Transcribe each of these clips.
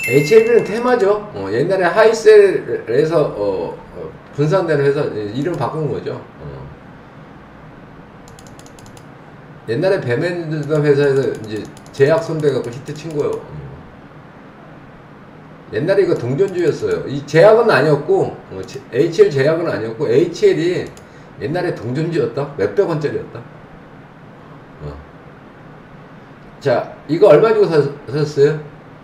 HLB는 테마죠. 옛날에 하이셀에서 분산되는 회사 이름 바꾼 거죠. 옛날에 배맨들던 회사에서 이제 제약 손대갖고 히트 친 거예요. 옛날에 이거 동전주였어요. 이 제약은 아니었고, HL 제약은 아니었고, HL이 옛날에 동전주였다? 몇백 원짜리였다? 자, 이거 얼마 주고 사셨어요?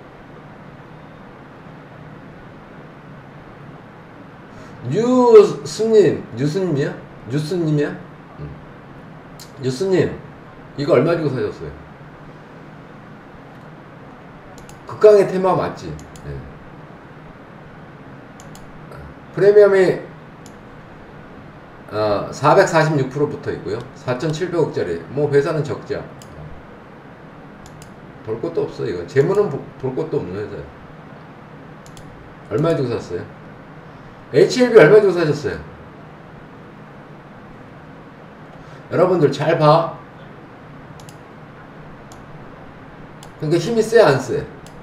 뉴스님이야? 뉴스님, 이거 얼마 주고 사셨어요? 극강의 테마 맞지? 네. 프리미엄이 446% 붙어 있고요. 4,700억짜리. 뭐 회사는 적자. 볼 것도 없어. 이거 재무는 볼 것도 없는 회사야. 얼마 주고 샀어요? HLB 얼마 주고 사셨어요? 여러분들 잘 봐. 그러니까 힘이 세 안 세?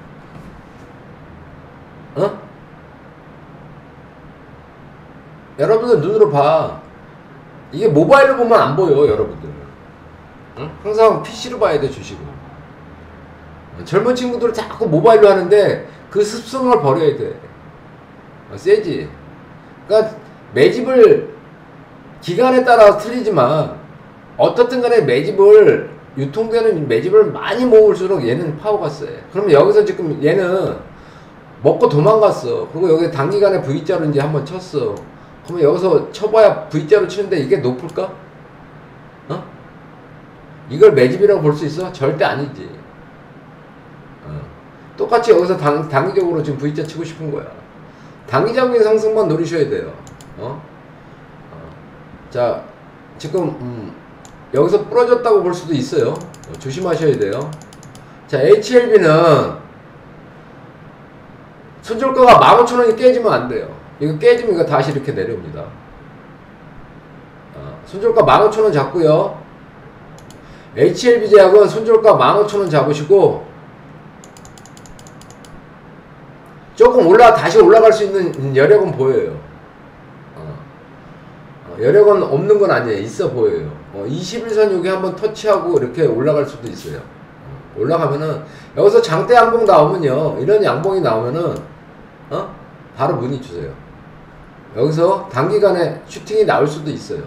여러분들 눈으로 봐. 이게 모바일로 보면 안 보여, 여러분들. 항상 PC로 봐야 돼, 주식은. 젊은 친구들은 자꾸 모바일로 하는데 그 습성을 버려야 돼. 세지. 그러니까 매집을 기간에 따라 틀리지만 어떻든 간에 매집을 유통되는 매집을 많이 모을수록 얘는 파워가 세. 그럼 여기서 지금 얘는 먹고 도망갔어. 그리고 여기 단기간에 V자로 이제 한번 쳤어. 그러면 여기서 쳐봐야 V자로 치는데 이게 높을까? 이걸 매집이라고 볼 수 있어? 절대 아니지. 똑같이 여기서 단기적으로 지금 V자 치고 싶은 거야. 단기적인 상승만 노리셔야 돼요. 자, 지금 여기서 부러졌다고 볼 수도 있어요. 조심하셔야 돼요. 자, HLB는 손절가가 15,000원이 깨지면 안 돼요. 이거 깨지면 이거 다시 이렇게 내려옵니다. 손절가 15,000원 잡고요. HLB 제약은 손절가 15,000원 잡으시고 조금 다시 올라갈 수 있는 여력은 보여요. 여력은 없는 건 아니에요. 있어 보여요. 21선 여기 한번 터치하고 이렇게 올라갈 수도 있어요. 올라가면은 여기서 장대 양봉 나오면요, 이런 양봉이 나오면은 바로 문의 주세요. 여기서 단기간에 슈팅이 나올 수도 있어요.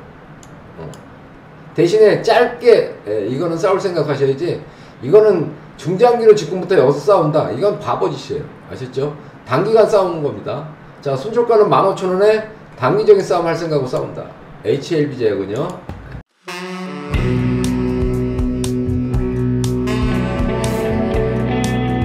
대신에 짧게 이거는 싸울 생각 하셔야지. 이거는 중장기로 지금부터 여기서 싸운다, 이건 바보짓이에요. 아셨죠? 단기간 싸우는 겁니다. 자, 손절가는 15,000원에 단기적인 싸움 할 생각으로 싸운다. HLB 제약은요.